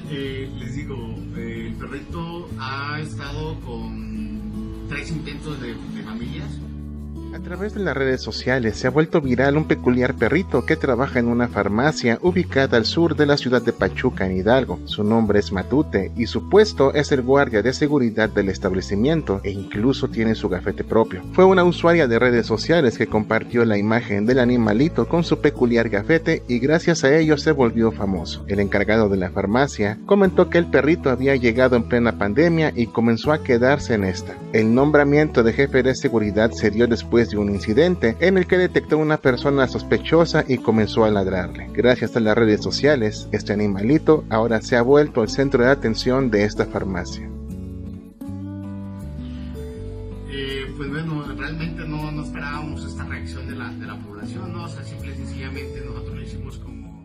Les digo, el perrito ha estado con 3 intentos de familias. A través de las redes sociales se ha vuelto viral un peculiar perrito que trabaja en una farmacia ubicada al sur de la ciudad de Pachuca, en Hidalgo. Su nombre es Matute y su puesto es el guardia de seguridad del establecimiento e incluso tiene su gafete propio. Fue una usuaria de redes sociales que compartió la imagen del animalito con su peculiar gafete y gracias a ello se volvió famoso. El encargado de la farmacia comentó que el perrito había llegado en plena pandemia y comenzó a quedarse en esta. El nombramiento de jefe de seguridad se dio después de un incidente en el que detectó una persona sospechosa y comenzó a ladrarle. Gracias a las redes sociales, este animalito ahora se ha vuelto el centro de atención de esta farmacia. Pues bueno, realmente no esperábamos esta reacción de la población, ¿no? O sea, simple y sencillamente nosotros lo hicimos como